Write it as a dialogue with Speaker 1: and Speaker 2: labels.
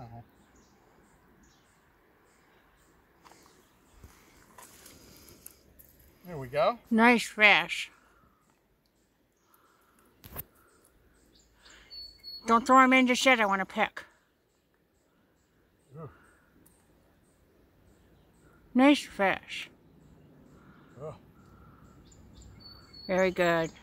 Speaker 1: Oh. There we go.
Speaker 2: Nice fish. Don't throw him in just yet. I want to pick.
Speaker 1: Ooh.
Speaker 2: Nice fish.
Speaker 1: Oh.
Speaker 2: Very good.